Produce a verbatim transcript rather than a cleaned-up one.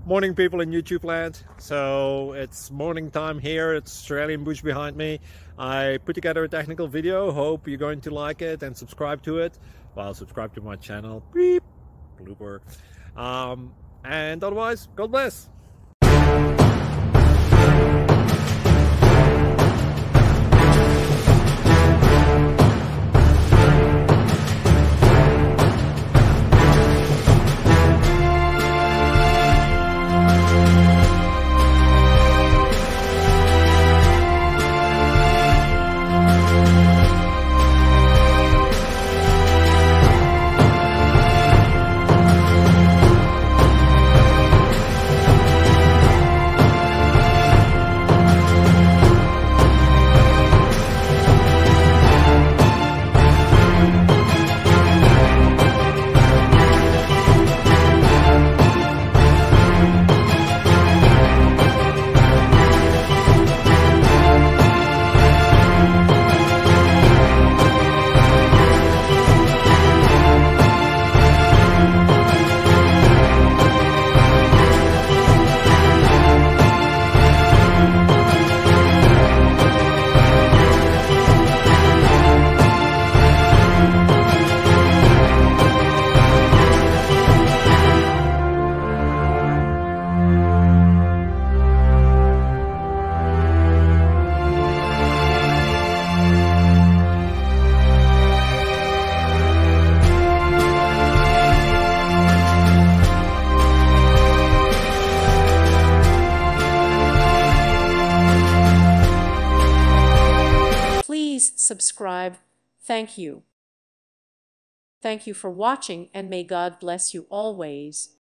Morning, people in YouTube land. So it's morning time here. It's Australian bush behind me. I put together a technical video. Hope you're going to like it and subscribe to it. Well, subscribe to my channel. Beep. Blooper. Um, and otherwise, God bless. Please subscribe. Thank you. Thank you for watching, and may God bless you always.